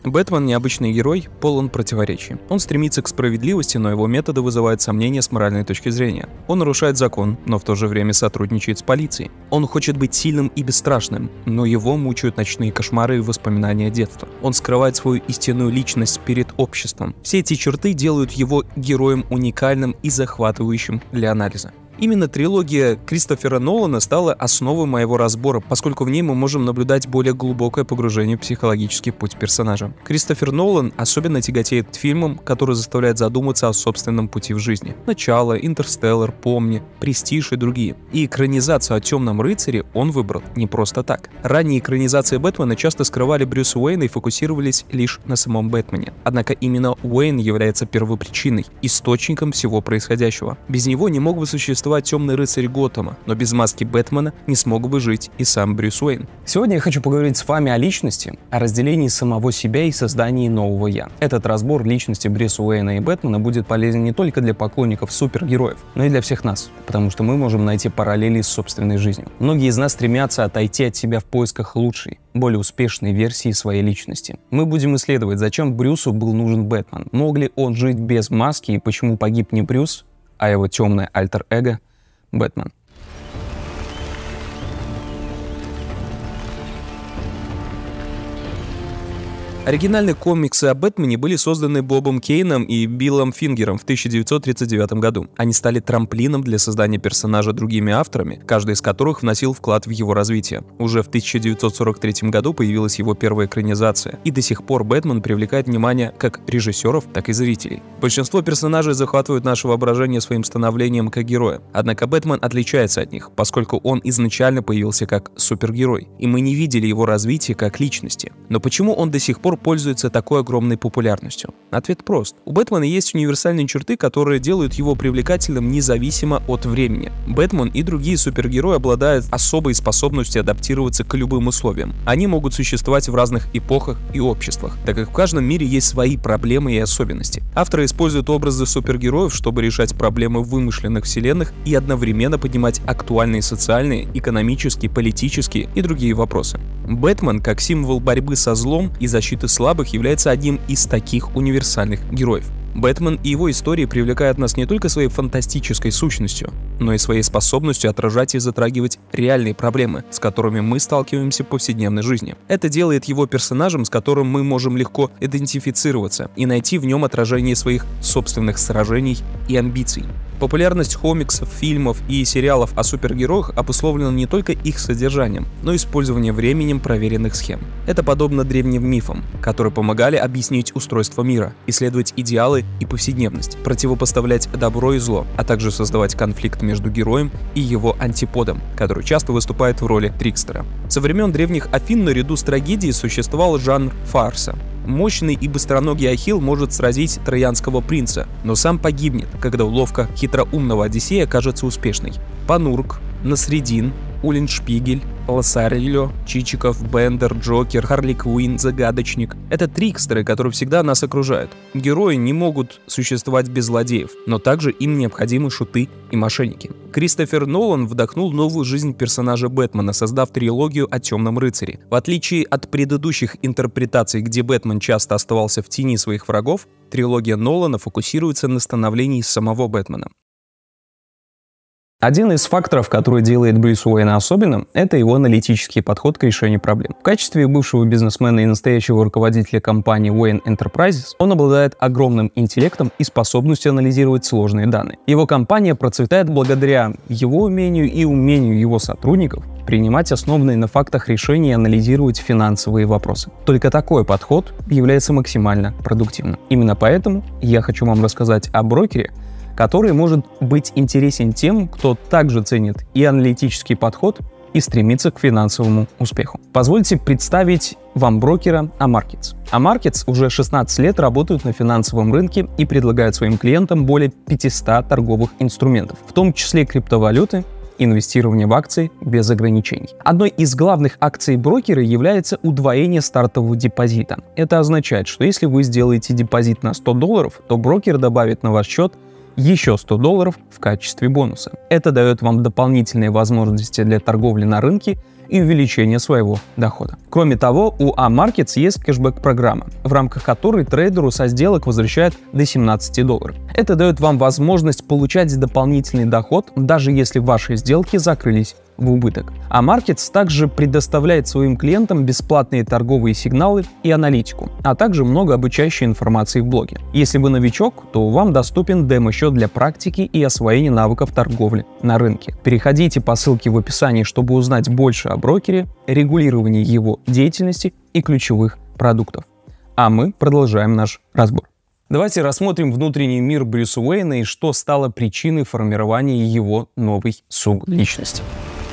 Бэтмен — необычный герой, полон противоречий. Он стремится к справедливости, но его методы вызывают сомнения с моральной точки зрения. Он нарушает закон, но в то же время сотрудничает с полицией. Он хочет быть сильным и бесстрашным, но его мучают ночные кошмары и воспоминания детства. Он скрывает свою истинную личность перед обществом. Все эти черты делают его героем уникальным и захватывающим для анализа. Именно трилогия Кристофера Нолана стала основой моего разбора, поскольку в ней мы можем наблюдать более глубокое погружение в психологический путь персонажа. Кристофер Нолан особенно тяготеет к фильмам, которые заставляют задуматься о собственном пути в жизни. «Начало», «Интерстеллар», «Помни», «Престиж» и другие. И экранизацию о Темном рыцаре он выбрал не просто так. Ранние экранизации Бэтмена часто скрывали Брюса Уэйна и фокусировались лишь на самом Бэтмене. Однако именно Уэйн является первопричиной, источником всего происходящего. Без него не мог бы существовать Темный рыцарь Готэма, но без маски Бэтмена не смог бы жить и сам Брюс Уэйн. Сегодня я хочу поговорить с вами о личности, о разделении самого себя и создании нового «я». Этот разбор личности Брюса Уэйна и Бэтмена будет полезен не только для поклонников супергероев, но и для всех нас, потому что мы можем найти параллели с собственной жизнью. Многие из нас стремятся отойти от себя в поисках лучшей, более успешной версии своей личности. Мы будем исследовать, зачем Брюсу был нужен Бэтмен, мог ли он жить без маски и почему погиб не Брюс, а его темное альтер-эго — Бэтмен. Оригинальные комиксы о Бэтмене были созданы Бобом Кейном и Биллом Фингером в 1939 году. Они стали трамплином для создания персонажа другими авторами, каждый из которых вносил вклад в его развитие. Уже в 1943 году появилась его первая экранизация, и до сих пор Бэтмен привлекает внимание как режиссеров, так и зрителей. Большинство персонажей захватывают наше воображение своим становлением как героя. Однако Бэтмен отличается от них, поскольку он изначально появился как супергерой, и мы не видели его развития как личности. Но почему он до сих пор пользуется такой огромной популярностью? Ответ прост. У Бэтмена есть универсальные черты, которые делают его привлекательным независимо от времени. Бэтмен и другие супергерои обладают особой способностью адаптироваться к любым условиям. Они могут существовать в разных эпохах и обществах, так как в каждом мире есть свои проблемы и особенности. Авторы используют образы супергероев, чтобы решать проблемы в вымышленных вселенных и одновременно поднимать актуальные социальные, экономические, политические и другие вопросы. Бэтмен, как символ борьбы со злом и защиты слабых, является одним из таких универсальных героев. Бэтмен и его истории привлекают нас не только своей фантастической сущностью, но и своей способностью отражать и затрагивать реальные проблемы, с которыми мы сталкиваемся в повседневной жизни. Это делает его персонажем, с которым мы можем легко идентифицироваться и найти в нем отражение своих собственных сражений и амбиций. Популярность комиксов, фильмов и сериалов о супергероях обусловлена не только их содержанием, но и использованием временем проверенных схем. Это подобно древним мифам, которые помогали объяснить устройство мира, исследовать идеалы и повседневность, противопоставлять добро и зло, а также создавать конфликт между героем и его антиподом, который часто выступает в роли трикстера. Со времен древних Афин наряду с трагедией существовал жанр фарса. Мощный и быстроногий Ахилл может сразить троянского принца, но сам погибнет, когда уловка хитроумного Одиссея окажется успешной. Панурк, Насредин, Уллиншпигель, Лоссарильо, Чичиков, Бендер, Джокер, Харли Квинн, Загадочник — это трикстеры, которые всегда нас окружают. Герои не могут существовать без злодеев, но также им необходимы шуты и мошенники. Кристофер Нолан вдохнул новую жизнь персонажа Бэтмена, создав трилогию о Темном рыцаре. В отличие от предыдущих интерпретаций, где Бэтмен часто оставался в тени своих врагов, трилогия Нолана фокусируется на становлении самого Бэтмена. Один из факторов, который делает Брюса Уэйна особенным, это его аналитический подход к решению проблем. В качестве бывшего бизнесмена и настоящего руководителя компании Wayne Enterprises он обладает огромным интеллектом и способностью анализировать сложные данные. Его компания процветает благодаря его умению и умению его сотрудников принимать основанные на фактах решения и анализировать финансовые вопросы. Только такой подход является максимально продуктивным. Именно поэтому я хочу вам рассказать о брокере, который может быть интересен тем, кто также ценит и аналитический подход, и стремится к финансовому успеху. Позвольте представить вам брокера Amarkets. Amarkets уже 16 лет работают на финансовом рынке и предлагают своим клиентам более 500 торговых инструментов, в том числе криптовалюты, инвестирование в акции без ограничений. Одной из главных акций брокера является удвоение стартового депозита. Это означает, что если вы сделаете депозит на $100, то брокер добавит на ваш счет еще $100 в качестве бонуса. Это дает вам дополнительные возможности для торговли на рынке и увеличения своего дохода. Кроме того, у A-Markets есть кэшбэк-программа, в рамках которой трейдеру со сделок возвращают до $17. Это дает вам возможность получать дополнительный доход, даже если ваши сделки закрылись в убыток. A-Markets также предоставляет своим клиентам бесплатные торговые сигналы и аналитику, а также много обучающей информации в блоге. Если вы новичок, то вам доступен демо-счет для практики и освоения навыков торговли на рынке. Переходите по ссылке в описании, чтобы узнать больше о брокере, регулировании его деятельности и ключевых продуктов. А мы продолжаем наш разбор. Давайте рассмотрим внутренний мир Брюса Уэйна и что стало причиной формирования его новой субличности.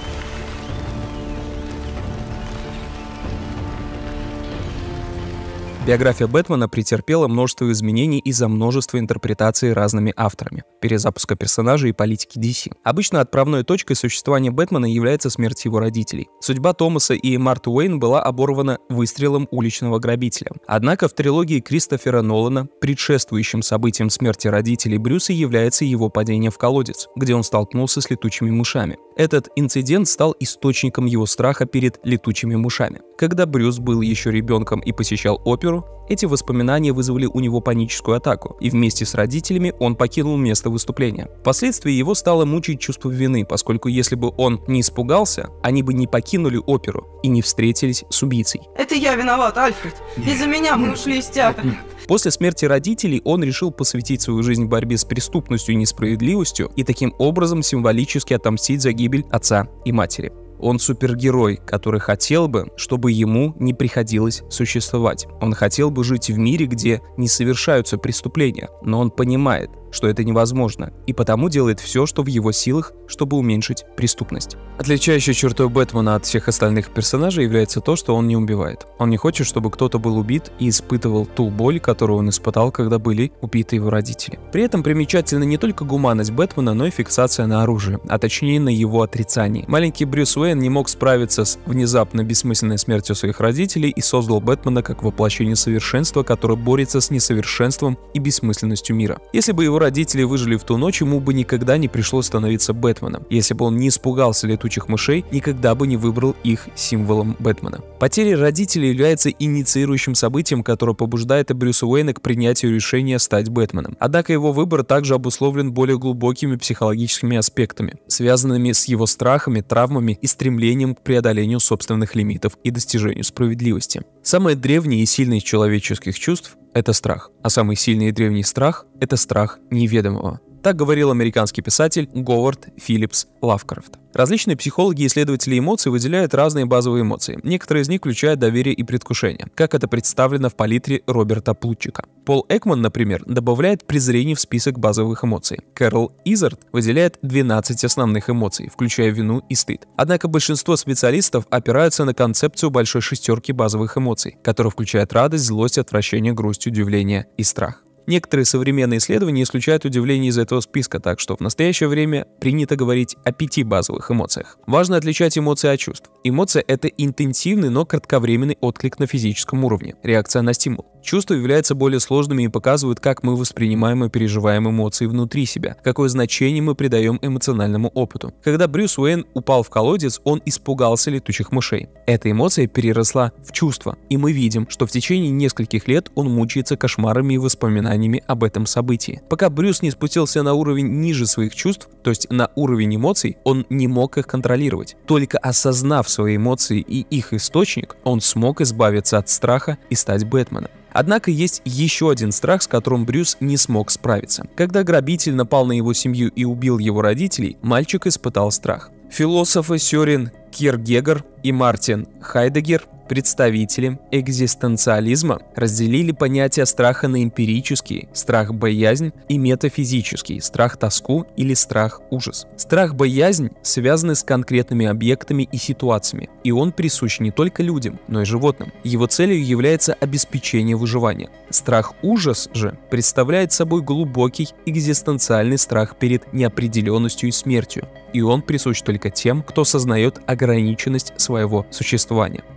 Биография Бэтмена претерпела множество изменений из-за множества интерпретаций разными авторами, перезапуска персонажей и политики DC. Обычно отправной точкой существования Бэтмена является смерть его родителей. Судьба Томаса и Марты Уэйн была оборвана выстрелом уличного грабителя. Однако в трилогии Кристофера Нолана предшествующим событием смерти родителей Брюса является его падение в колодец, где он столкнулся с летучими мышами. Этот инцидент стал источником его страха перед летучими мышами. Когда Брюс был еще ребенком и посещал оперу, эти воспоминания вызвали у него паническую атаку, и вместе с родителями он покинул место выступления. Впоследствии его стало мучить чувство вины, поскольку если бы он не испугался, они бы не покинули оперу и не встретились с убийцей. Это я виноват, Альфред. Из-за меня мы ушли из театра. После смерти родителей он решил посвятить свою жизнь борьбе с преступностью и несправедливостью и таким образом символически отомстить за гибель отца и матери. Он супергерой, который хотел бы, чтобы ему не приходилось существовать. Он хотел бы жить в мире, где не совершаются преступления, но он понимает, что это невозможно, и потому делает все, что в его силах, чтобы уменьшить преступность. Отличающей чертой Бэтмена от всех остальных персонажей является то, что он не убивает. Он не хочет, чтобы кто-то был убит и испытывал ту боль, которую он испытал, когда были убиты его родители. При этом примечательна не только гуманность Бэтмена, но и фиксация на оружии, а точнее на его отрицании. Маленький Брюс Уэйн не мог справиться с внезапно бессмысленной смертью своих родителей и создал Бэтмена как воплощение совершенства, которое борется с несовершенством и бессмысленностью мира. Если бы его родители выжили в ту ночь, ему бы никогда не пришлось становиться Бэтменом. Если бы он не испугался летучих мышей, никогда бы не выбрал их символом Бэтмена. Потеря родителей является инициирующим событием, которое побуждает Брюса Уэйна к принятию решения стать Бэтменом. Однако его выбор также обусловлен более глубокими психологическими аспектами, связанными с его страхами, травмами и стремлением к преодолению собственных лимитов и достижению справедливости. Самое древнее и сильное из человеческих чувств — это страх, а самый сильный и древний страх — это страх неведомого. Так говорил американский писатель Говард Филлипс Лавкрафт. Различные психологи и исследователи эмоций выделяют разные базовые эмоции. Некоторые из них включают доверие и предвкушение, как это представлено в палитре Роберта Плутчика. Пол Экман, например, добавляет презрение в список базовых эмоций. Кэрол Изард выделяет 12 основных эмоций, включая вину и стыд. Однако большинство специалистов опираются на концепцию большой шестерки базовых эмоций, которая включает радость, злость, отвращение, грусть, удивление и страх. Некоторые современные исследования исключают удивление из этого списка, так что в настоящее время принято говорить о 5 базовых эмоциях. Важно отличать эмоции от чувств. Эмоция — это интенсивный, но кратковременный отклик на физическом уровне, реакция на стимул. Чувства являются более сложными и показывают, как мы воспринимаем и переживаем эмоции внутри себя, какое значение мы придаем эмоциональному опыту. Когда Брюс Уэйн упал в колодец, он испугался летучих мышей. Эта эмоция переросла в чувство, и мы видим, что в течение нескольких лет он мучается кошмарами и воспоминаниями об этом событии. Пока Брюс не спустился на уровень ниже своих чувств, то есть на уровень эмоций, он не мог их контролировать. Только осознав свои эмоции и их источник, он смог избавиться от страха и стать Бэтменом. Однако есть еще один страх, с которым Брюс не смог справиться. Когда грабитель напал на его семью и убил его родителей, мальчик испытал страх. Философы Сёрен Кьеркегор и Мартин Хайдеггер, представители экзистенциализма, разделили понятия страха на эмпирический, страх-боязнь, и метафизический, страх-тоску или страх-ужас. Страх-боязнь связаны с конкретными объектами и ситуациями, и он присущ не только людям, но и животным. Его целью является обеспечение выживания. Страх-ужас же представляет собой глубокий экзистенциальный страх перед неопределенностью и смертью, и он присущ только тем, кто сознает ограниченность своего существования. Можно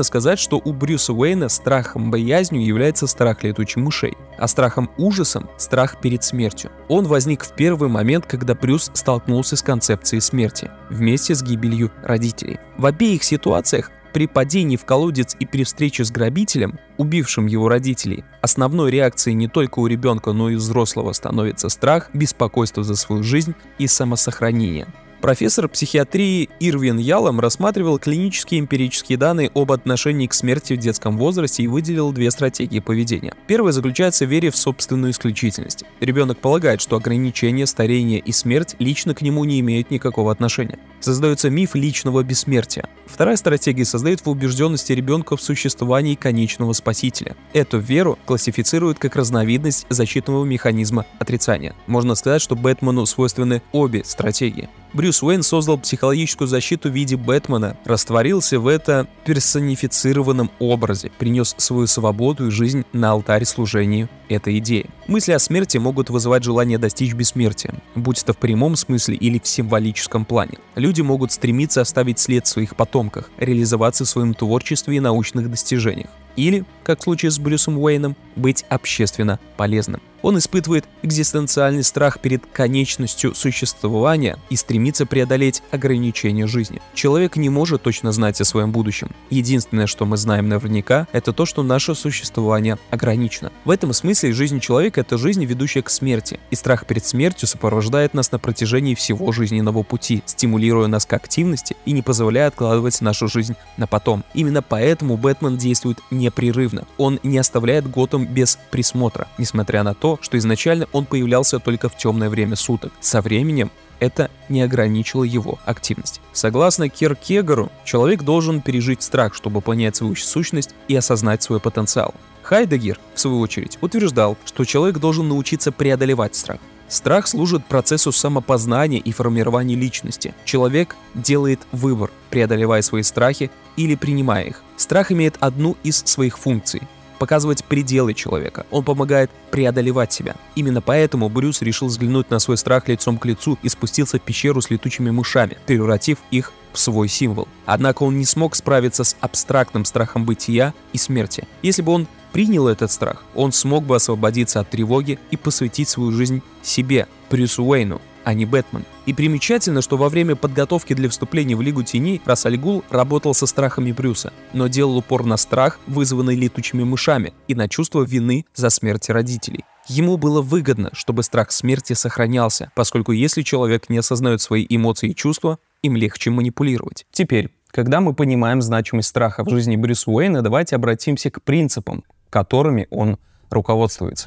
Можно сказать, что у Брюса Уэйна страхом-боязнью является страх летучих мышей, а страхом-ужасом – страх перед смертью. Он возник в первый момент, когда Брюс столкнулся с концепцией смерти, вместе с гибелью родителей. В обеих ситуациях, при падении в колодец и при встрече с грабителем, убившим его родителей, основной реакцией не только у ребенка, но и взрослого становится страх, беспокойство за свою жизнь и самосохранение. Профессор психиатрии Ирвин Ялом рассматривал клинические эмпирические данные об отношении к смерти в детском возрасте и выделил две стратегии поведения. Первая заключается в вере в собственную исключительность. Ребенок полагает, что ограничения, старение и смерть лично к нему не имеют никакого отношения. Создается миф личного бессмертия. Вторая стратегия создает в убежденности ребенка в существовании конечного спасителя. Эту веру классифицируют как разновидность защитного механизма отрицания. Можно сказать, что Бэтмену свойственны обе стратегии. Брюс Уэйн создал психологическую защиту в виде Бэтмена, растворился в это персонифицированном образе, принес свою свободу и жизнь на алтарь служению этой идеи. Мысли о смерти могут вызывать желание достичь бессмертия, будь это в прямом смысле или в символическом плане. Люди могут стремиться оставить след в своих потомках, реализоваться в своем творчестве и научных достижениях. Или, как в случае с Брюсом Уэйном, быть общественно полезным. Он испытывает экзистенциальный страх перед конечностью существования и стремится преодолеть ограничения жизни. Человек не может точно знать о своем будущем. Единственное, что мы знаем наверняка, это то, что наше существование ограничено. В этом смысле жизнь человека – это жизнь, ведущая к смерти. И страх перед смертью сопровождает нас на протяжении всего жизненного пути, стимулируя нас к активности и не позволяя откладывать нашу жизнь на потом. Именно поэтому Бэтмен действует непрерывно. Он не оставляет Готэм без присмотра, несмотря на то, что изначально он появлялся только в темное время суток. Со временем это не ограничило его активность. Согласно Киркегару, человек должен пережить страх, чтобы понять свою сущность и осознать свой потенциал. Хайдеггер, в свою очередь, утверждал, что человек должен научиться преодолевать страх. Страх служит процессу самопознания и формирования личности. Человек делает выбор, преодолевая свои страхи или принимая их. Страх имеет одну из своих функций – показывать пределы человека. Он помогает преодолевать себя. Именно поэтому Брюс решил взглянуть на свой страх лицом к лицу и спустился в пещеру с летучими мышами, превратив их в свой символ. Однако он не смог справиться с абстрактным страхом бытия и смерти. Если бы он принял этот страх, он смог бы освободиться от тревоги и посвятить свою жизнь себе, Брюсу Уэйну, а не Бэтмен. И примечательно, что во время подготовки для вступления в Лигу Теней Рас аль Гул работал со страхами Брюса, но делал упор на страх, вызванный летучими мышами, и на чувство вины за смерть родителей. Ему было выгодно, чтобы страх смерти сохранялся, поскольку если человек не осознает свои эмоции и чувства, им легче манипулировать. Теперь, когда мы понимаем значимость страха в жизни Брюса Уэйна, давайте обратимся к принципам, которыми он руководствуется.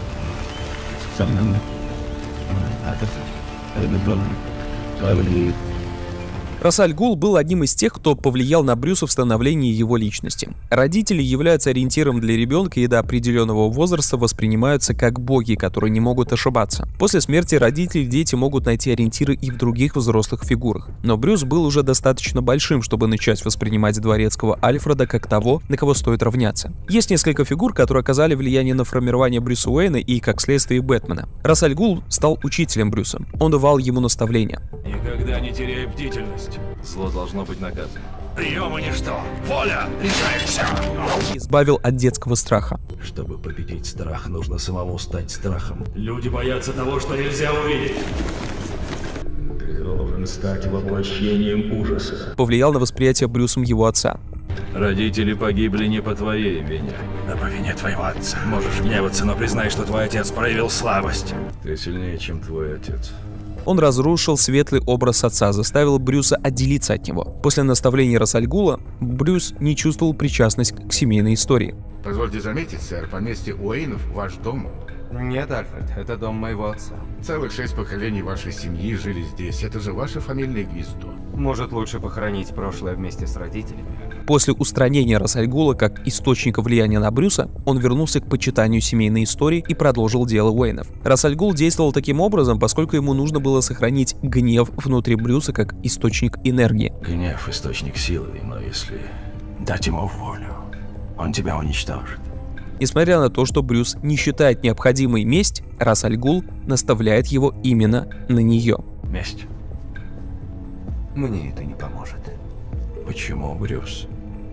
Рас аль Гул был одним из тех, кто повлиял на Брюса в становлении его личности. Родители являются ориентиром для ребенка и до определенного возраста воспринимаются как боги, которые не могут ошибаться. После смерти родителей дети могут найти ориентиры и в других взрослых фигурах. Но Брюс был уже достаточно большим, чтобы начать воспринимать дворецкого Альфреда как того, на кого стоит равняться. Есть несколько фигур, которые оказали влияние на формирование Брюса Уэйна и, как следствие, Бэтмена. Рас аль Гул стал учителем Брюса. Он давал ему наставления. Никогда не теряй бдительность. Зло должно быть наказано. Приемы ничто. Воля решает все. Избавил от детского страха. Чтобы победить страх, нужно самому стать страхом. Люди боятся того, что нельзя увидеть. Ты должен стать воплощением ужаса. Повлиял на восприятие Брюсом его отца. Родители погибли не по твоей вине, а по вине твоего отца. Можешь гневаться, но признай, что твой отец проявил слабость. Ты сильнее, чем твой отец. Он разрушил светлый образ отца, заставил Брюса отделиться от него. После наставления Рас аль Гула Брюс не чувствовал причастность к семейной истории. Позвольте заметить, сэр, поместье Уэйнов – ваш дом. Нет, Альфред, это дом моего отца. Целых 6 поколений вашей семьи жили здесь. Это же ваше фамильное гнездо. Может, лучше похоронить прошлое вместе с родителями? После устранения Рас аль Гула как источника влияния на Брюса, он вернулся к почитанию семейной истории и продолжил дело Уэйнов. Рас аль Гул действовал таким образом, поскольку ему нужно было сохранить гнев внутри Брюса как источник энергии. Гнев – источник силы, но если дать ему волю, он тебя уничтожит. Несмотря на то, что Брюс не считает необходимой месть, Рас аль Гул наставляет его именно на нее. Месть. Мне это не поможет. Почему, Брюс?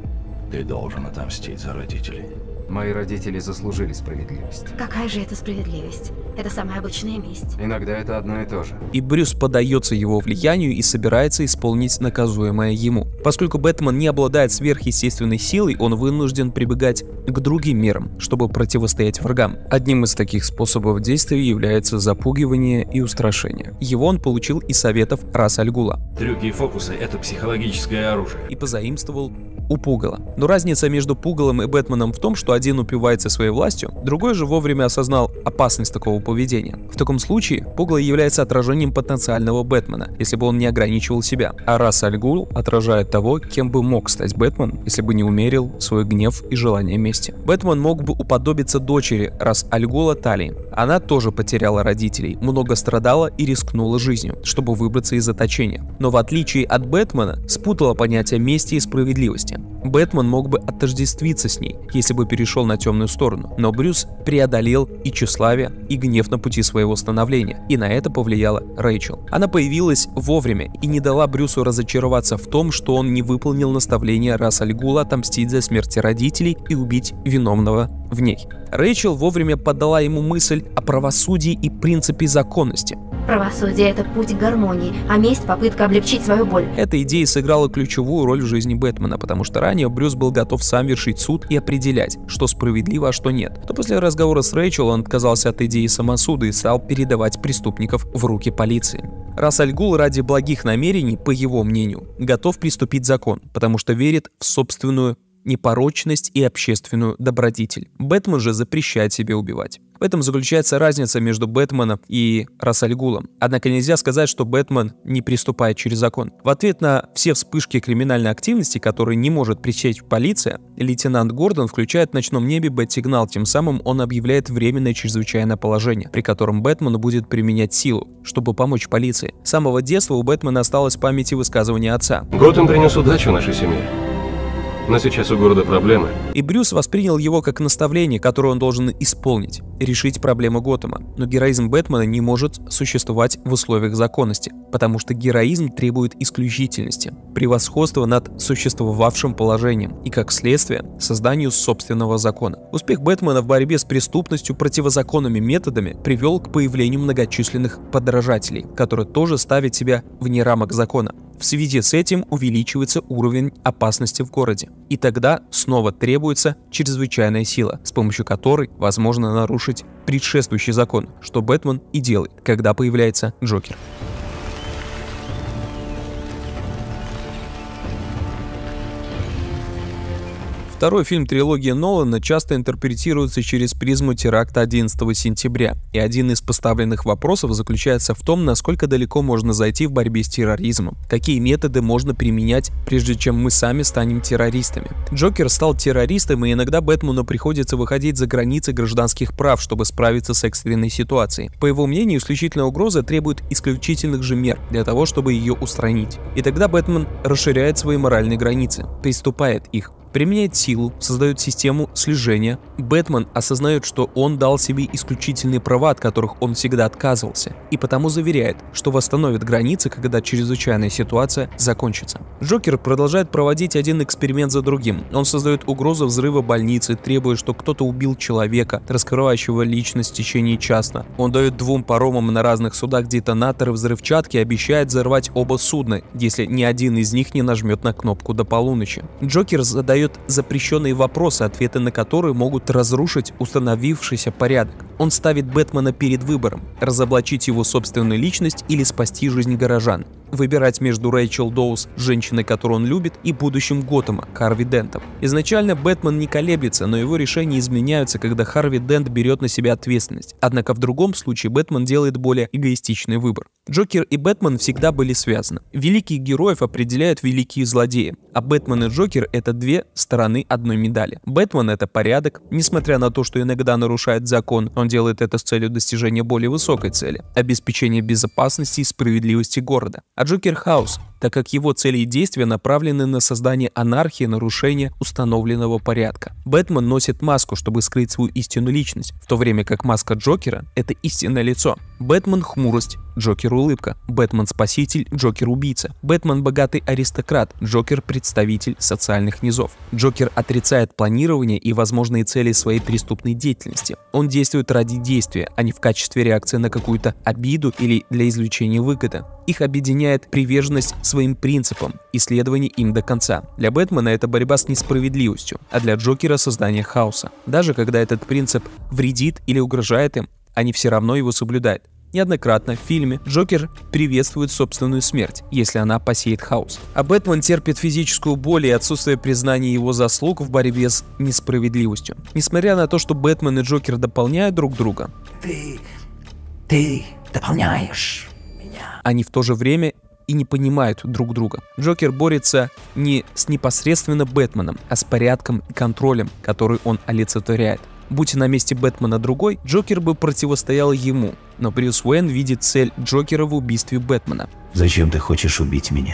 Ты должен отомстить за родителей. Мои родители заслужили справедливость. Какая же это справедливость? Это самая обычная месть. Иногда это одно и то же. И Брюс поддается его влиянию и собирается исполнить наказуемое ему. Поскольку Бэтмен не обладает сверхъестественной силой, он вынужден прибегать к другим мерам, чтобы противостоять врагам. Одним из таких способов действия является запугивание и устрашение. Его он получил из советов Раса аль Гула. Трюки и фокусы — это психологическое оружие. И позаимствовал у Пугала. Но разница между Пугалом и Бэтменом в том, что один упивается своей властью, другой же вовремя осознал опасность такого поведения. В таком случае Пугал является отражением потенциального Бэтмена, если бы он не ограничивал себя, а Рас аль Гул отражает того, кем бы мог стать Бэтмен, если бы не умерил свой гнев и желание мести. Бэтмен мог бы уподобиться дочери Рас аль Гула Талии. Она тоже потеряла родителей, много страдала и рискнула жизнью, чтобы выбраться из заточения. Но в отличие от Бэтмена, спутала понятие мести и справедливости. Бэтмен мог бы отождествиться с ней, если бы перешел на темную сторону, но Брюс преодолел и тщеславие, и гнев на пути своего становления, и на это повлияла Рэйчел. Она появилась вовремя и не дала Брюсу разочароваться в том, что он не выполнил наставление Раса аль Гула отомстить за смерти родителей и убить виновного в ней. Рэйчел вовремя подала ему мысль о правосудии и принципе законности. Правосудие — это путь к гармонии, а месть — попытка облегчить свою боль. Эта идея сыграла ключевую роль в жизни Бэтмена, потому что ранее Брюс был готов сам вершить суд и определять, что справедливо, а что нет. Но после разговора с Рэйчел он отказался от идеи самосуда и стал передавать преступников в руки полиции. Рас аль Гул ради благих намерений, по его мнению, готов приступить закон, потому что верит в собственную непорочность и общественную добродетель. Бэтмен же запрещает себе убивать. В этом заключается разница между Бэтменом и Рас аль Гулом. Однако нельзя сказать, что Бэтмен не приступает через закон. В ответ на все вспышки криминальной активности, которые не может пресечь полиция, лейтенант Гордон включает в ночном небе бэт-сигнал, тем самым он объявляет временное чрезвычайное положение, при котором Бэтмен будет применять силу, чтобы помочь полиции. С самого детства у Бэтмена осталось в памяти высказывание отца. Готэм принес удачу нашей семье. Но сейчас у города проблемы. И Брюс воспринял его как наставление, которое он должен исполнить, решить проблему Готэма. Но героизм Бэтмена не может существовать в условиях законности, потому что героизм требует исключительности, превосходства над существовавшим положением и, как следствие, созданию собственного закона. Успех Бэтмена в борьбе с преступностью противозаконными методами привел к появлению многочисленных подражателей, которые тоже ставят себя вне рамок закона. В связи с этим увеличивается уровень опасности в городе. И тогда снова требуется чрезвычайная сила, с помощью которой возможно нарушить предшествующий закон, что Бэтмен и делает, когда появляется Джокер. Второй фильм трилогии Нолана часто интерпретируется через призму теракта 11 сентября, и один из поставленных вопросов заключается в том, насколько далеко можно зайти в борьбе с терроризмом, какие методы можно применять, прежде чем мы сами станем террористами. Джокер стал террористом, и иногда Бэтмену приходится выходить за границы гражданских прав, чтобы справиться с экстренной ситуацией. По его мнению, исключительная угроза требует исключительных же мер для того, чтобы ее устранить. И тогда Бэтмен расширяет свои моральные границы, приступает их. Применяет силу, создает систему слежения. Бэтмен осознает, что он дал себе исключительные права, от которых он всегда отказывался, и потому заверяет, что восстановит границы, когда чрезвычайная ситуация закончится. Джокер продолжает проводить один эксперимент за другим. Он создает угрозу взрыва больницы, требуя, что кто-то убил человека, раскрывающего личность в течение часа. Он дает двум паромам на разных судах детонаторы взрывчатки и обещает взорвать оба судна, если ни один из них не нажмет на кнопку до полуночи. Джокер задает запрещенные вопросы, ответы на которые могут разрушить установившийся порядок. Он ставит Бэтмена перед выбором – разоблачить его собственную личность или спасти жизнь горожан. Выбирать между Рэйчел Доуз, женщиной, которую он любит, и будущим Готэма, Харви Дентом. Изначально Бэтмен не колеблется, но его решения изменяются, когда Харви Дент берет на себя ответственность. Однако в другом случае Бэтмен делает более эгоистичный выбор. Джокер и Бэтмен всегда были связаны. Великих героев определяют великие злодеи, а Бэтмен и Джокер — это две стороны одной медали. Бэтмен — это порядок, несмотря на то, что иногда нарушает закон, он делает это с целью достижения более высокой цели — обеспечения безопасности и справедливости города. А Джокер — хаос. так как его цели и действия направлены на создание анархии, нарушение установленного порядка. Бэтмен носит маску, чтобы скрыть свою истинную личность, в то время как маска Джокера — это истинное лицо. Бэтмен — хмурость, Джокер — улыбка. Бэтмен — спаситель, Джокер — убийца. Бэтмен — богатый аристократ, Джокер — представитель социальных низов. Джокер отрицает планирование и возможные цели своей преступной деятельности. Он действует ради действия, а не в качестве реакции на какую-то обиду или для извлечения выгоды. Их объединяет приверженность своим принципам и следование им до конца. Для Бэтмена это борьба с несправедливостью, а для Джокера — создание хаоса. Даже когда этот принцип вредит или угрожает им, они все равно его соблюдают. Неоднократно в фильме Джокер приветствует собственную смерть, если она посеет хаос. А Бэтмен терпит физическую боль и отсутствие признания его заслуг в борьбе с несправедливостью. Несмотря на то, что Бэтмен и Джокер дополняют друг друга, Ты дополняешь меня. Они в то же время и не понимают друг друга. Джокер борется не с непосредственно Бэтменом, а с порядком и контролем, который он олицетворяет. Будь на месте Бэтмена другой, Джокер бы противостоял ему, но Брюс Уэйн видит цель Джокера в убийстве Бэтмена. Зачем ты хочешь убить меня?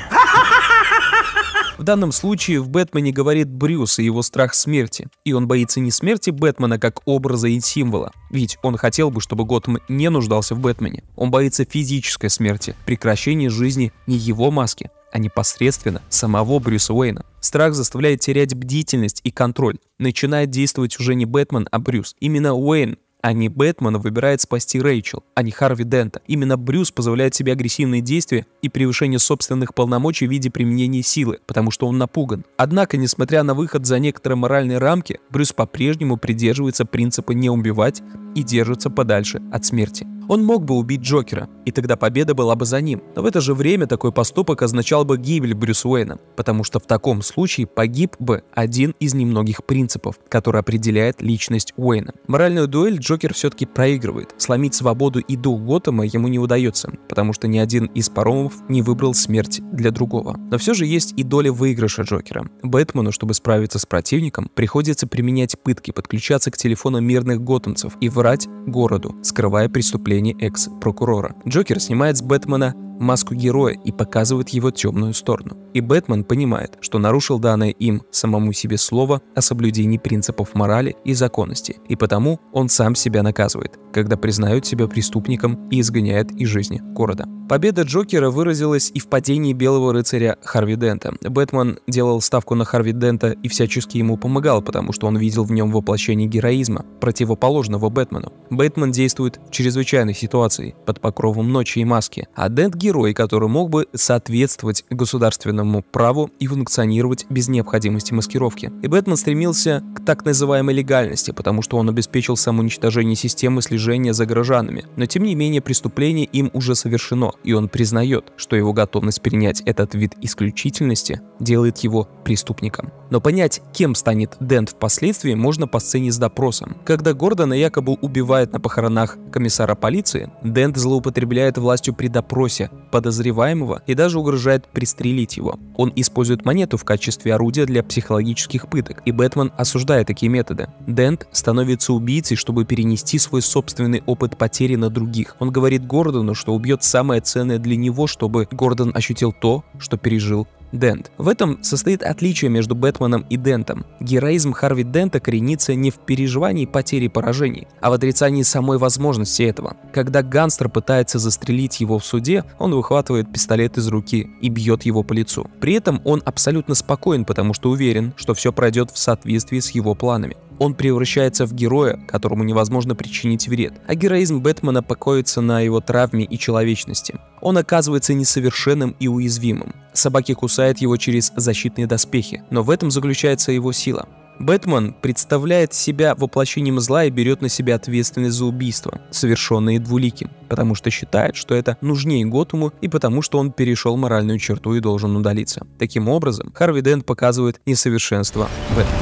В данном случае в Бэтмене говорит Брюс и его страх смерти, и он боится не смерти Бэтмена как образа и символа, ведь он хотел бы, чтобы Готэм не нуждался в Бэтмене. Он боится физической смерти, прекращения жизни не его маски, а непосредственно самого Брюса Уэйна. Страх заставляет терять бдительность и контроль. Начинает действовать уже не Бэтмен, а Брюс. Именно Уэйн, а не Бэтмен, выбирает спасти Рэйчел, а не Харви Дента. Именно Брюс позволяет себе агрессивные действия и превышение собственных полномочий в виде применения силы, потому что он напуган. Однако, несмотря на выход за некоторые моральные рамки, Брюс по-прежнему придерживается принципа не убивать и держится подальше от смерти. Он мог бы убить Джокера, и тогда победа была бы за ним. Но в это же время такой поступок означал бы гибель Брюса Уэйна, потому что в таком случае погиб бы один из немногих принципов, который определяет личность Уэйна. Моральную дуэль Джокер все-таки проигрывает. Сломить свободу и дух Готэма ему не удается, потому что ни один из паромов не выбрал смерть для другого. Но все же есть и доля выигрыша Джокера. Бэтмену, чтобы справиться с противником, приходится применять пытки, подключаться к телефонам мирных готэмцев и врать городу, скрывая преступление экс-прокурора. Джокер снимает с Бэтмена маску героя и показывает его темную сторону. И Бэтмен понимает, что нарушил данное им самому себе слово о соблюдении принципов морали и законности, и потому он сам себя наказывает, когда признает себя преступником и изгоняет из жизни города. Победа Джокера выразилась и в падении Белого рыцаря Харви Дента. Бэтмен делал ставку на Харви Дента и всячески ему помогал, потому что он видел в нем воплощение героизма, противоположного Бэтмену. Бэтмен действует в чрезвычайной ситуации, под покровом ночи и маски, а Дент — герой, который мог бы соответствовать государственному праву и функционировать без необходимости маскировки. И Бэтмен стремился к так называемой легальности, потому что он обеспечил самоуничтожение системы слежения за горожанами. Но тем не менее преступление им уже совершено, и он признает, что его готовность принять этот вид исключительности делает его преступником. Но понять, кем станет Дент впоследствии, можно по сцене с допросом. Когда Гордона якобы убивают на похоронах комиссара полиции, Дент злоупотребляет властью при допросе подозреваемого и даже угрожает пристрелить его. Он использует монету в качестве орудия для психологических пыток, и Бэтмен осуждает такие методы. Дент становится убийцей, чтобы перенести свой собственный опыт потери на других. Он говорит Гордону, что убьет самое ценное для него, чтобы Гордон ощутил то, что пережил Дент. В этом состоит отличие между Бэтменом и Дентом. Героизм Харви Дента коренится не в переживании потери и поражений, а в отрицании самой возможности этого. Когда гангстер пытается застрелить его в суде, он выхватывает пистолет из руки и бьет его по лицу. При этом он абсолютно спокоен, потому что уверен, что все пройдет в соответствии с его планами. Он превращается в героя, которому невозможно причинить вред, а героизм Бэтмена покоится на его травме и человечности. Он оказывается несовершенным и уязвимым. Собаки кусают его через защитные доспехи, но в этом заключается его сила. Бэтмен представляет себя воплощением зла и берет на себя ответственность за убийство, совершенное Двуликим, потому что считает, что это нужнее Готэму и потому что он перешел моральную черту и должен удалиться. Таким образом, Харви Дент показывает несовершенство Бэтмена.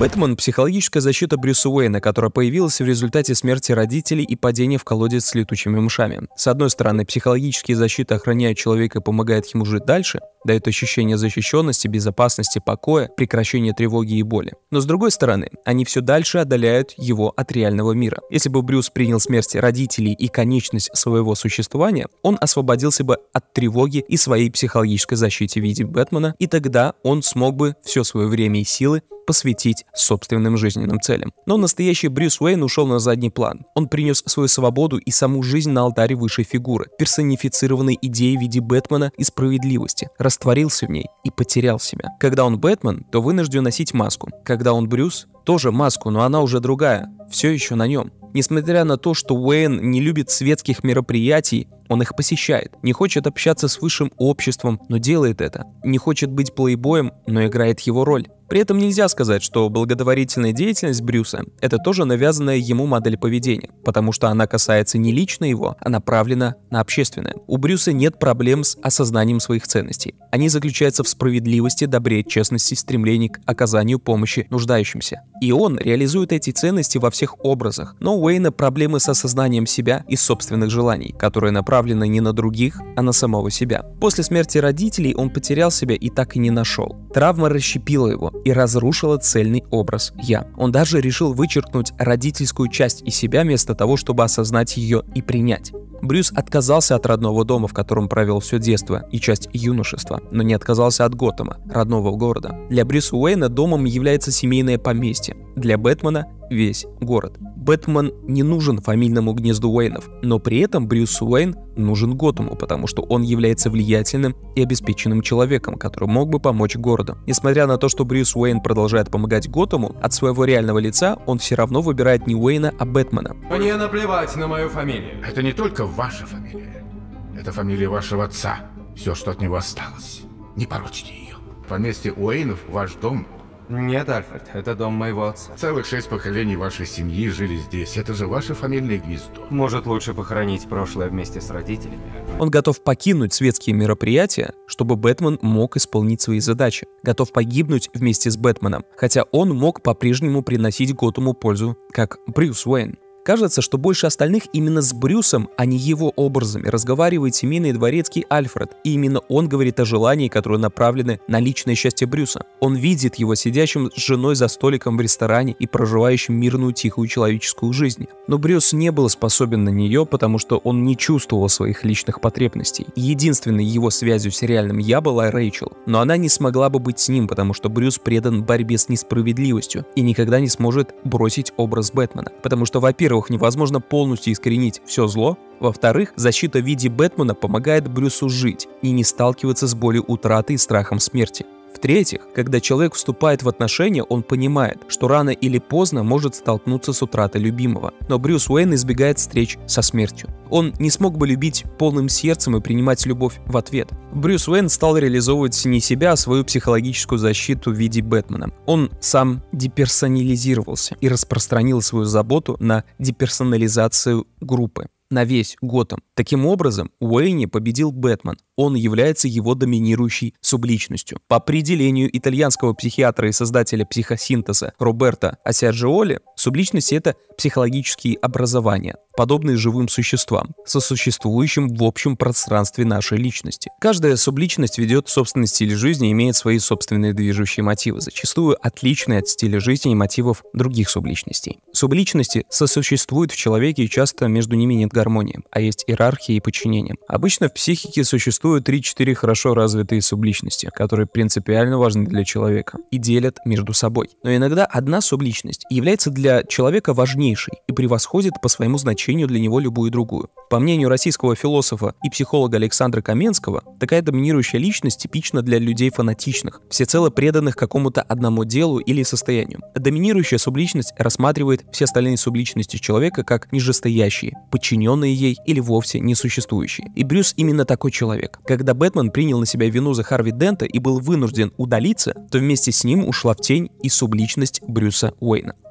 Бэтмен — психологическая защита Брюса Уэйна, которая появилась в результате смерти родителей и падения в колодец с летучими мышами. С одной стороны, психологические защиты охраняют человека и помогают ему жить дальше, дают ощущение защищенности, безопасности, покоя, прекращения тревоги и боли. Но с другой стороны, они все дальше отдаляют его от реального мира. Если бы Брюс принял смерть родителей и конечность своего существования, он освободился бы от тревоги и своей психологической защите в виде Бэтмена, и тогда он смог бы все свое время и силы посвятить собственным жизненным целям. Но настоящий Брюс Уэйн ушел на задний план. Он принес свою свободу и саму жизнь на алтаре высшей фигуры, персонифицированной идеей в виде Бэтмена и справедливости, растворился в ней и потерял себя. Когда он Бэтмен, то вынужден носить маску. Когда он Брюс, тоже маску, но она уже другая, все еще на нем. Несмотря на то, что Уэйн не любит светских мероприятий, он их посещает, не хочет общаться с высшим обществом, но делает это, не хочет быть плейбоем, но играет его роль. При этом нельзя сказать, что благотворительная деятельность Брюса — это тоже навязанная ему модель поведения, потому что она касается не лично его, а направлена на общественное. У Брюса нет проблем с осознанием своих ценностей. Они заключаются в справедливости, добре, честности, стремлении к оказанию помощи нуждающимся. И он реализует эти ценности во всех образах. Но у Уэйна проблемы с осознанием себя и собственных желаний, которые направлены не на других, а на самого себя. После смерти родителей он потерял себя и так и не нашел. Травма расщепила его и разрушила цельный образ «я». Он даже решил вычеркнуть родительскую часть из себя вместо того, чтобы осознать ее и принять. Брюс отказался от родного дома, в котором провел все детство и часть юношества, но не отказался от Готэма, родного города. Для Брюса Уэйна домом является семейное поместье, для Бэтмена — весь город. Бэтмен не нужен фамильному гнезду Уэйнов, но при этом Брюс Уэйн нужен Готэму, потому что он является влиятельным и обеспеченным человеком, который мог бы помочь городу. Несмотря на то, что Брюс Уэйн продолжает помогать Готэму, от своего реального лица он все равно выбирает не Уэйна, а Бэтмена. Мне наплевать на мою фамилию. Это не только ваша фамилия. Это фамилия вашего отца. Все, что от него осталось. Не порочьте ее. Поместье Уэйнов — ваш дом. Нет, Альфред, это дом моего отца. Целых 6 поколений вашей семьи жили здесь. Это же ваше фамильное гнездо. Может, лучше похоронить прошлое вместе с родителями? Он готов покинуть светские мероприятия, чтобы Бэтмен мог исполнить свои задачи. Готов погибнуть вместе с Бэтменом, хотя он мог по-прежнему приносить Готэму пользу, как Брюс Уэйн. Кажется, что больше остальных именно с Брюсом, а не его образами, разговаривает семейный дворецкий Альфред, и именно он говорит о желании, которое направлено на личное счастье Брюса. Он видит его сидящим с женой за столиком в ресторане и проживающим мирную, тихую человеческую жизнь. Но Брюс не был способен на нее, потому что он не чувствовал своих личных потребностей. Единственной его связью с реальным «я» была Рэйчел, но она не смогла бы быть с ним, потому что Брюс предан борьбе с несправедливостью и никогда не сможет бросить образ Бэтмена, потому что, во-первых, невозможно полностью искоренить все зло. Во-вторых, защита в виде Бэтмена помогает Брюсу жить и не сталкиваться с болью утраты и страхом смерти. В-третьих, когда человек вступает в отношения, он понимает, что рано или поздно может столкнуться с утратой любимого. Но Брюс Уэйн избегает встреч со смертью. Он не смог бы любить полным сердцем и принимать любовь в ответ. Брюс Уэйн стал реализовывать не себя, а свою психологическую защиту в виде Бэтмена. Он сам деперсонализировался и распространил свою заботу на деперсонализацию группы, на весь Готэм. Таким образом, Уэйни победил Бэтмен. Он является его доминирующей субличностью. По определению итальянского психиатра и создателя психосинтеза Роберто Ассерджиоли, субличность — это психологические образования, подобные живым существам, сосуществующим в общем пространстве нашей личности. Каждая субличность ведет собственный стиль жизни и имеет свои собственные движущие мотивы, зачастую отличные от стиля жизни и мотивов других субличностей. Субличности сосуществуют в человеке, и часто между ними нет гармонии, а есть иерархия и подчинение. Обычно в психике существуют 3-4 хорошо развитые субличности, которые принципиально важны для человека и делят между собой. Но иногда одна субличность является для человека важнейшей и превосходит по своему значению для него любую другую. По мнению российского философа и психолога Александра Каменского, такая доминирующая личность типична для людей фанатичных, всецело преданных какому-то одному делу или состоянию. Доминирующая субличность рассматривает все остальные субличности человека как нижестоящие, подчиненные ей или вовсе несуществующие. И Брюс именно такой человек. Когда Бэтмен принял на себя вину за Харви Дента и был вынужден удалиться, то вместе с ним ушла в тень и субличность Брюса Уэйна.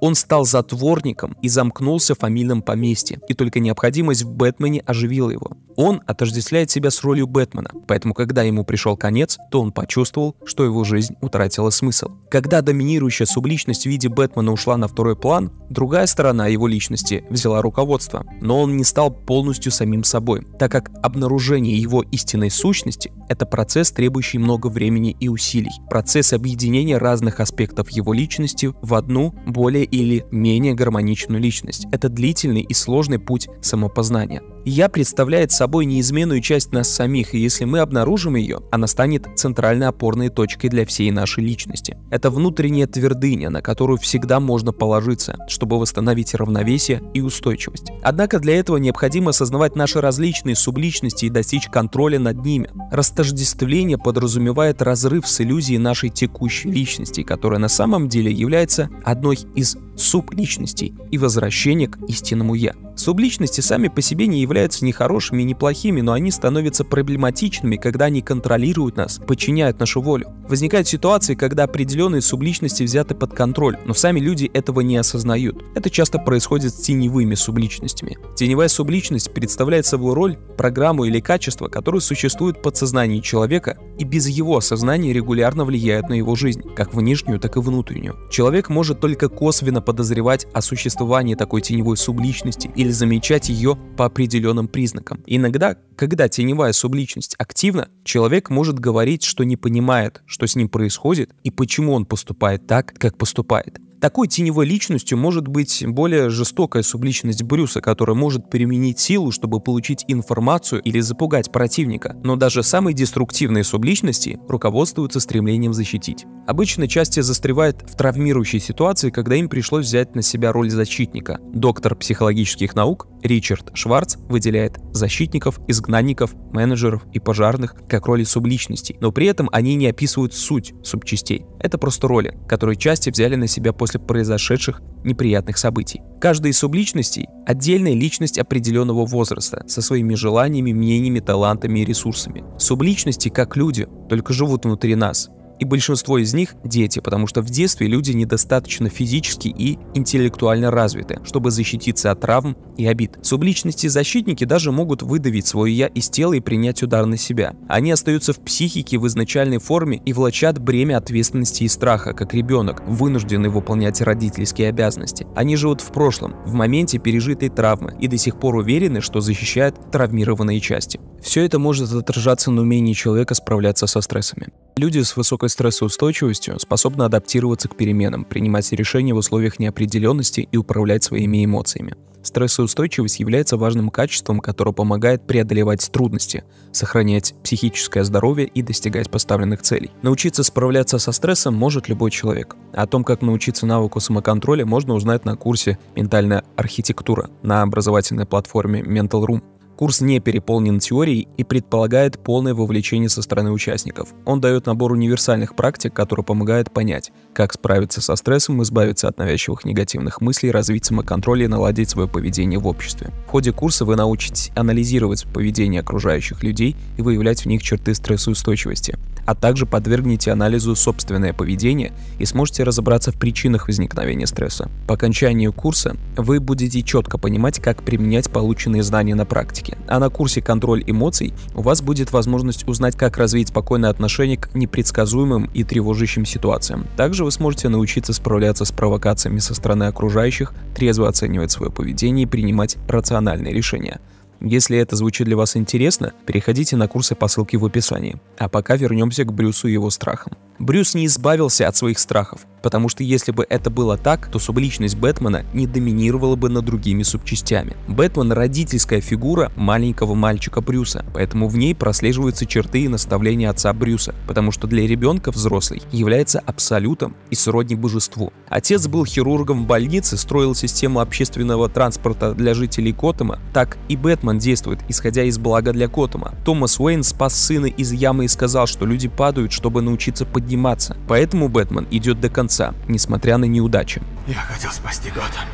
Он стал затворником и замкнулся в фамильном поместье, и только необходимость в Бэтмене оживила его. Он отождествляет себя с ролью Бэтмена, поэтому когда ему пришел конец, то он почувствовал, что его жизнь утратила смысл. Когда доминирующая субличность в виде Бэтмена ушла на второй план, другая сторона его личности взяла руководство, но он не стал полностью самим собой, так как обнаружение его истинной сущности – это процесс, требующий много времени и усилий, процесс объединения разных аспектов его личности в одну, более или менее гармоничную личность. Это длительный и сложный путь самопознания. «Я» представляет собой неизменную часть нас самих, и если мы обнаружим ее, она станет центральной опорной точкой для всей нашей личности. Это внутренняя твердыня, на которую всегда можно положиться, чтобы восстановить равновесие и устойчивость. Однако для этого необходимо осознавать наши различные субличности и достичь контроля над ними. Растождествление подразумевает разрыв с иллюзией нашей текущей личности, которая на самом деле является одной из субличностей, и возвращение к истинному «я». Субличности сами по себе не являются ни хорошими, ни плохими, но они становятся проблематичными, когда они контролируют нас, подчиняют нашу волю. Возникают ситуации, когда определенные субличности взяты под контроль, но сами люди этого не осознают. Это часто происходит с теневыми субличностями. Теневая субличность представляет собой роль, программу или качество, которое существует в подсознании человека и без его осознания регулярно влияют на его жизнь, как внешнюю, так и внутреннюю. Человек может только косвенно подозревать о существовании такой теневой субличности или замечать ее по определенным признакам. Иногда, когда теневая субличность активна, человек может говорить, что не понимает, что с ним происходит и почему он поступает так, как поступает. Такой теневой личностью может быть более жестокая субличность Брюса, которая может применить силу, чтобы получить информацию или запугать противника. Но даже самые деструктивные субличности руководствуются стремлением защитить. Обычно части застревают в травмирующей ситуации, когда им пришлось взять на себя роль защитника. Доктор психологических наук Ричард Шварц выделяет защитников, изгнанников, менеджеров и пожарных как роли субличностей, но при этом они не описывают суть субчастей. Это просто роли, которые части взяли на себя после произошедших неприятных событий. Каждая из субличностей – отдельная личность определенного возраста, со своими желаниями, мнениями, талантами и ресурсами. Субличности, как люди, только живут внутри нас. И большинство из них – дети, потому что в детстве люди недостаточно физически и интеллектуально развиты, чтобы защититься от травм и обид. Субличности-защитники даже могут выдавить свое «я» из тела и принять удар на себя. Они остаются в психике в изначальной форме и влачат бремя ответственности и страха, как ребенок, вынужденный выполнять родительские обязанности. Они живут в прошлом, в моменте пережитой травмы и до сих пор уверены, что защищают травмированные части. Все это может отражаться на умении человека справляться со стрессами. Люди с высокой стрессоустойчивостью способны адаптироваться к переменам, принимать решения в условиях неопределенности и управлять своими эмоциями. Стрессоустойчивость является важным качеством, которое помогает преодолевать трудности, сохранять психическое здоровье и достигать поставленных целей. Научиться справляться со стрессом может любой человек. О том, как научиться навыку самоконтроля, можно узнать на курсе «Ментальная архитектура» на образовательной платформе Mental.ru. Курс не переполнен теорией и предполагает полное вовлечение со стороны участников. Он дает набор универсальных практик, которые помогают понять, как справиться со стрессом, избавиться от навязчивых негативных мыслей, развить самоконтроль и наладить свое поведение в обществе. В ходе курса вы научитесь анализировать поведение окружающих людей и выявлять в них черты стрессоустойчивости, а также подвергнете анализу собственное поведение и сможете разобраться в причинах возникновения стресса. По окончанию курса вы будете четко понимать, как применять полученные знания на практике. А на курсе «Контроль эмоций» у вас будет возможность узнать, как развить спокойное отношение к непредсказуемым и тревожащим ситуациям. Также вы сможете научиться справляться с провокациями со стороны окружающих, трезво оценивать свое поведение и принимать рациональные решения. Если это звучит для вас интересно, переходите на курсы по ссылке в описании. А пока вернемся к Брюсу и его страхам. Брюс не избавился от своих страхов, потому что если бы это было так, то субличность Бэтмена не доминировала бы над другими субчастями. Бэтмен – родительская фигура маленького мальчика Брюса, поэтому в ней прослеживаются черты и наставления отца Брюса, потому что для ребенка взрослый является абсолютом и сродни божеству. Отец был хирургом в больнице, строил систему общественного транспорта для жителей Готэма, так и Бэтмен действует, исходя из блага для Готэма. Томас Уэйн спас сына из ямы и сказал, что люди падают, чтобы научиться подниматься. Поэтому Бэтмен идет до конца, несмотря на неудачи. Я хотел спасти Готэм.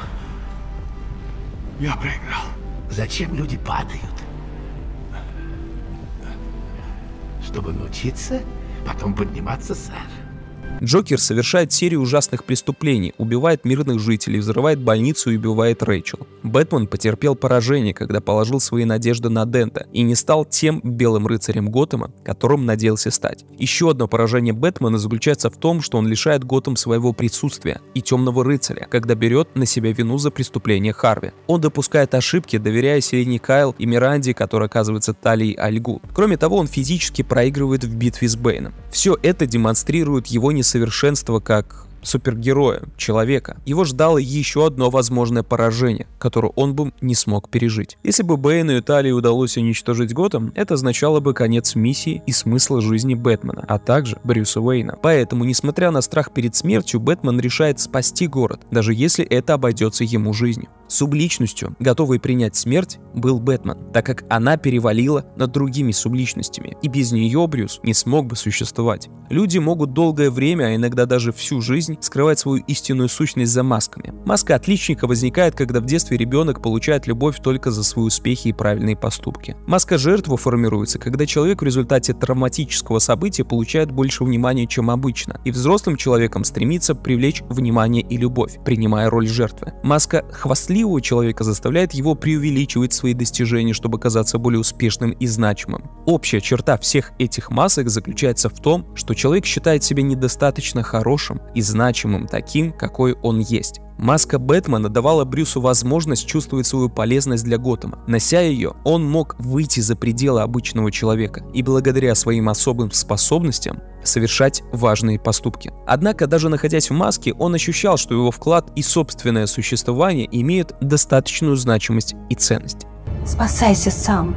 Я проиграл. Зачем люди падают? Чтобы научиться, потом подниматься, сэр. Джокер совершает серию ужасных преступлений, убивает мирных жителей, взрывает больницу и убивает Рэйчел. Бэтмен потерпел поражение, когда положил свои надежды на Дента и не стал тем белым рыцарем Готэма, которым надеялся стать. Еще одно поражение Бэтмена заключается в том, что он лишает Готэм своего присутствия и темного рыцаря, когда берет на себя вину за преступление Харви. Он допускает ошибки, доверяя Селине Кайл и Миранде, которая оказывается Талией Аль Гул. Кроме того, он физически проигрывает в битве с Бэйном. Все это демонстрирует его несовершенство как супергероя, человека. Его ждало еще одно возможное поражение, которое он бы не смог пережить. Если бы Бэйну и Талии удалось уничтожить Готэм, это означало бы конец миссии и смысла жизни Бэтмена, а также Брюса Уэйна. Поэтому, несмотря на страх перед смертью, Бэтмен решает спасти город, даже если это обойдется ему жизнью. Субличностью, готовой принять смерть, был Бэтмен, так как она перевалила над другими субличностями, и без нее Брюс не смог бы существовать. Люди могут долгое время, а иногда даже всю жизнь, скрывать свою истинную сущность за масками. Маска отличника возникает, когда в детстве ребенок получает любовь только за свои успехи и правильные поступки. Маска жертвы формируется, когда человек в результате травматического события получает больше внимания, чем обычно, и взрослым человеком стремится привлечь внимание и любовь, принимая роль жертвы. Маска хвастливого человека заставляет его преувеличивать свои достижения, чтобы казаться более успешным и значимым. Общая черта всех этих масок заключается в том, что человек считает себя недостаточно хорошим и значимым таким, какой он есть. Маска Бэтмена давала Брюсу возможность чувствовать свою полезность для Готэма. Нося ее, он мог выйти за пределы обычного человека и благодаря своим особым способностям совершать важные поступки. Однако, даже находясь в маске, он ощущал, что его вклад и собственное существование имеют достаточную значимость и ценность. Спасайся сам.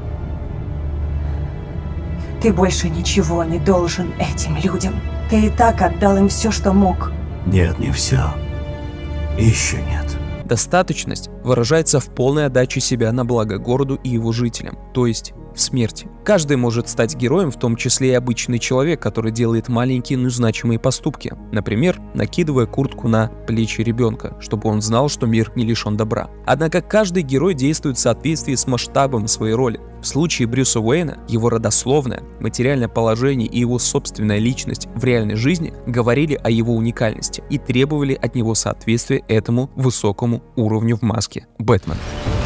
Ты больше ничего не должен этим людям. Ты и так отдал им все, что мог. Нет, не все. Еще нет. Достаточность выражается в полной отдаче себя на благо городу и его жителям, то есть в смерти. Каждый может стать героем, в том числе и обычный человек, который делает маленькие, но значимые поступки. Например, накидывая куртку на плечи ребенка, чтобы он знал, что мир не лишен добра. Однако каждый герой действует в соответствии с масштабом своей роли. В случае Брюса Уэйна, его родословное, материальное положение и его собственная личность в реальной жизни говорили о его уникальности и требовали от него соответствия этому высокому уровню в маске Бэтмена.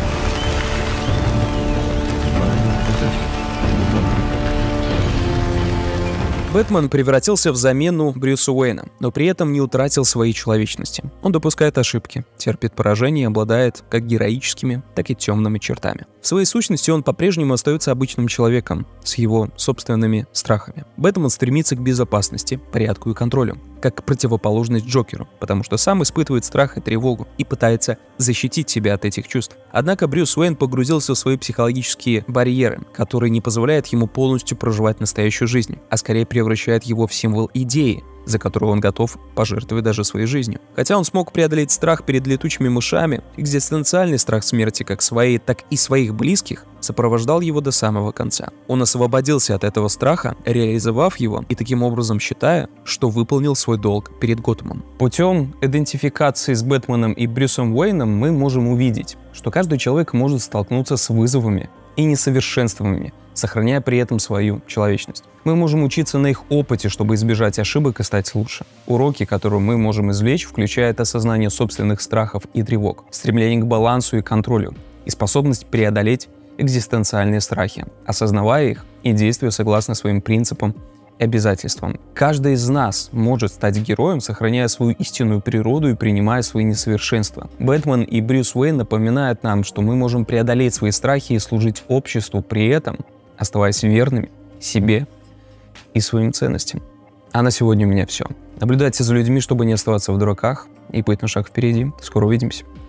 Бэтмен превратился в замену Брюсу Уэйна, но при этом не утратил своей человечности. Он допускает ошибки, терпит поражения и обладает как героическими, так и темными чертами. В своей сущности он по-прежнему остается обычным человеком с его собственными страхами. Бэтмен стремится к безопасности, порядку и контролю, как противоположность Джокеру, потому что сам испытывает страх и тревогу и пытается защитить себя от этих чувств. Однако Брюс Уэйн погрузился в свои психологические барьеры, которые не позволяют ему полностью проживать настоящую жизнь, а скорее превращают его в символ идеи, за которую он готов пожертвовать даже своей жизнью. Хотя он смог преодолеть страх перед летучими мышами, экзистенциальный страх смерти как своей, так и своих близких сопровождал его до самого конца. Он освободился от этого страха, реализовав его и таким образом считая, что выполнил свой долг перед Готэмом. Путем идентификации с Бэтменом и Брюсом Уэйном мы можем увидеть, что каждый человек может столкнуться с вызовами и несовершенствами, сохраняя при этом свою человечность. Мы можем учиться на их опыте, чтобы избежать ошибок и стать лучше. Уроки, которые мы можем извлечь, включают осознание собственных страхов и тревог, стремление к балансу и контролю, и способность преодолеть экзистенциальные страхи, осознавая их и действуя согласно своим принципам и обязательствам. Каждый из нас может стать героем, сохраняя свою истинную природу и принимая свои несовершенства. Бэтмен и Брюс Уэйн напоминают нам, что мы можем преодолеть свои страхи и служить обществу, при этом оставаясь верными себе и своим ценностям. А на сегодня у меня все. Наблюдайте за людьми, чтобы не оставаться в дураках, и быть на шаг впереди. Скоро увидимся.